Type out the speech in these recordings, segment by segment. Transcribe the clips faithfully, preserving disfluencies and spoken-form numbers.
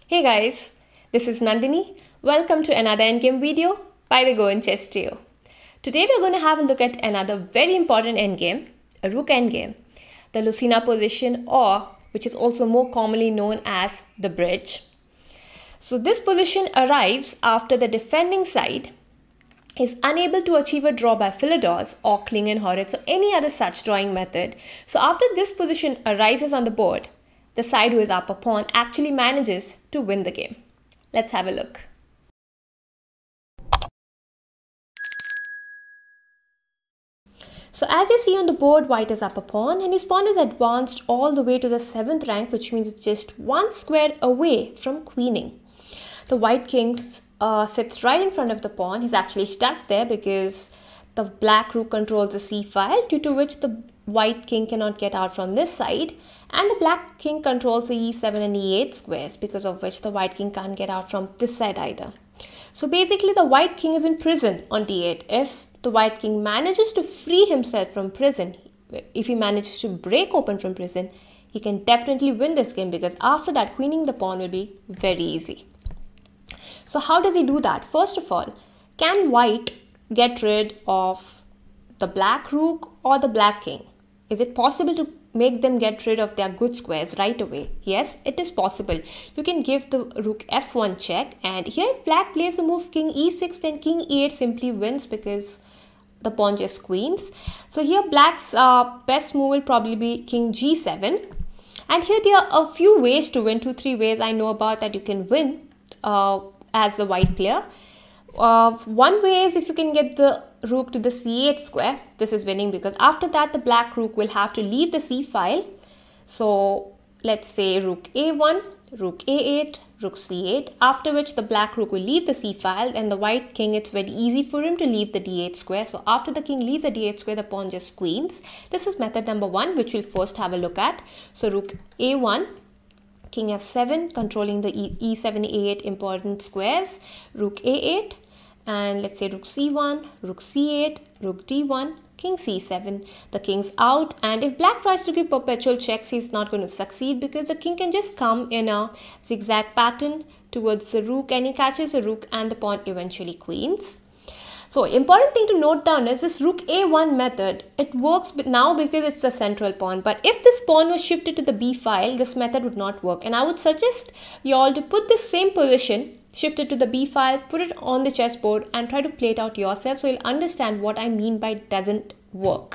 Hey guys, this is Nandhini. Welcome to another endgame video by the Go in Chess Trio. Today we're going to have a look at another very important endgame, a Rook endgame, the Lucena position, or which is also more commonly known as the bridge. So this position arrives after the defending side is unable to achieve a draw by Philidor or Kling Horwitz or any other such drawing method. So after this position arises on the board, the side who is up a pawn actually manages to win the game. Let's have a look. So as you see on the board, white is up a pawn and his pawn is advanced all the way to the seventh rank, which means it's just one square away from queening. The white king uh, sits right in front of the pawn. He's actually stuck there because the black rook controls the c file, due to which the white king cannot get out from this side, and the black king controls the e seven and e eight squares, because of which the white king can't get out from this side either. So basically the white king is in prison on d eight. If the white king manages to free himself from prison, if he manages to break open from prison, he can definitely win this game, because after that queening the pawn will be very easy. So how does he do that? First of all, can white get rid of the black rook or the black king? Is it possible to make them get rid of their good squares right away? Yes, it is possible. You can give the rook f one check, and here if black plays the move king e six, then king e eight simply wins because the pawn just queens. So here black's uh, best move will probably be king g seven, and here there are a few ways to win, two three ways I know about that you can win uh, as a white player. Uh, one way is if you can get the rook to the c eight square. This is winning, because after that the black rook will have to leave the c file. So let's say rook a one, rook a eight, rook c eight, after which the black rook will leave the c file, and the white king, it's very easy for him to leave the d eight square. So after the king leaves the d eight square, the pawn just queens. This is method number one, which we'll first have a look at. So rook a one, king f seven, controlling the e seven, e eight important squares, rook a eight, and let's say rook c one, rook c eight, rook d one, king c seven. The king's out, and if black tries to give perpetual checks, he's not going to succeed, because the king can just come in a zigzag pattern towards the rook, and he catches the rook and the pawn eventually queens. So important thing to note down is this rook a one method. It works now because it's the central pawn, but if this pawn was shifted to the b file, this method would not work. And I would suggest you all to put this same position, shift it to the b file, put it on the chessboard and try to play it out yourself, so you'll understand what I mean by it doesn't work.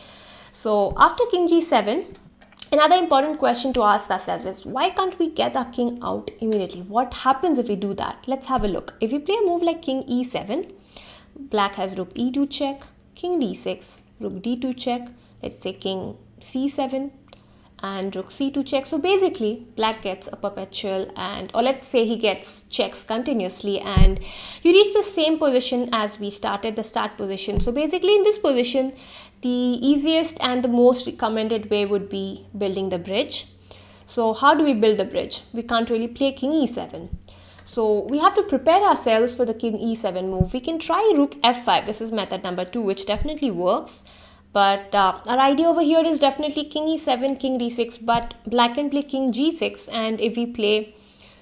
So after king g seven, another important question to ask ourselves is, why can't we get our king out immediately? What happens if we do that? Let's have a look. If we play a move like king e seven, black has rook e two check, king d six, rook d two check, let's say king c seven, and rook c two check. So basically black gets a perpetual, and or let's say he gets checks continuously, and you reach the same position as we started, the start position. So basically in this position, the easiest and the most recommended way would be building the bridge. So how do we build the bridge? We can't really play king e seven. So we have to prepare ourselves for the king e seven move. We can try rook f five. This is method number two, which definitely works. But uh, our idea over here is definitely king e seven, king d six, but black can play king g six, and if we play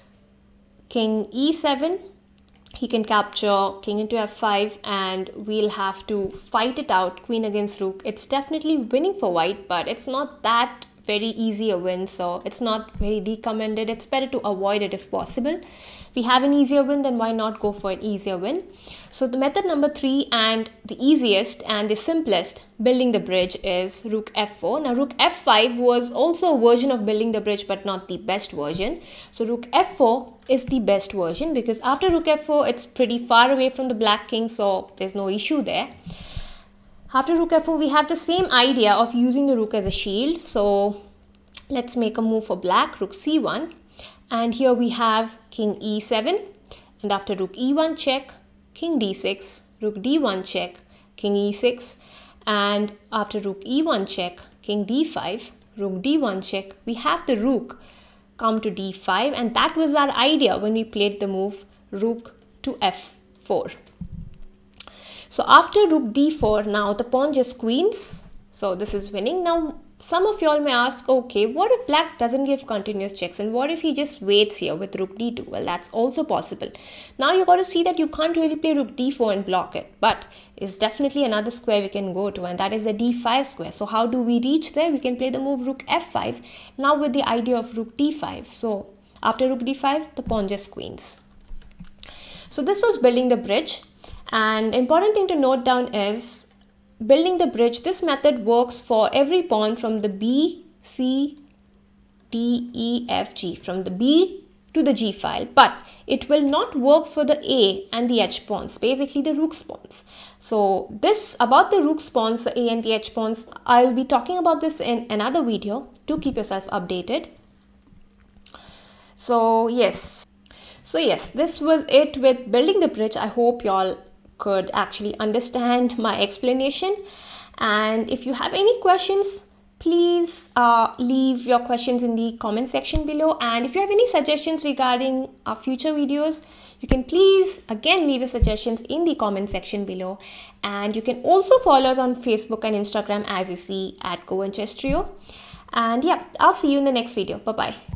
king e seven, he can capture king into f five, and we'll have to fight it out, queen against rook. It's definitely winning for white, but it's not that very easy a win, so it's not very recommended. It's better to avoid it if possible. If we have an easier win, then why not go for an easier win? So the method number three, and the easiest and the simplest building the bridge, is rook f four. Now rook f five was also a version of building the bridge, but not the best version. So rook f four is the best version, because after rook f four, it's pretty far away from the black king, so there's no issue there. After rook f four, we have the same idea of using the rook as a shield. So let's make a move for black, rook c one. And here we have king e seven. And after rook e one check, king d six, rook d one check, king e six. And after rook e one check, king d five, rook d one check, we have the rook come to d five. And that was our idea when we played the move rook to f four. So after rook d four, now the pawn just queens. So this is winning. Now some of y'all may ask, okay, what if black doesn't give continuous checks, and what if he just waits here with rook d two? Well, that's also possible. Now you got to see that you can't really play rook d four and block it, but it's definitely another square we can go to, and that is the d five square. So how do we reach there? We can play the move rook f five, now with the idea of rook d five. So after rook d five, the pawn just queens. So this was building the bridge, and important thing to note down is building the bridge. This method works for every pawn from the B, C, D, E, F, G, from the B to the G file, but it will not work for the A and the H pawns, basically the rook's pawns. So this about the rook's pawns, the A and the H pawns, I will be talking about this in another video. Do keep yourself updated. So yes, so yes, this was it with building the bridge. I hope y'all could actually understand my explanation, and if you have any questions, please uh, leave your questions in the comment section below, and if you have any suggestions regarding our future videos, you can please again leave your suggestions in the comment section below. And you can also follow us on Facebook and Instagram, as you see, at Go and Chess Trio. And yeah, I'll see you in the next video. Bye bye.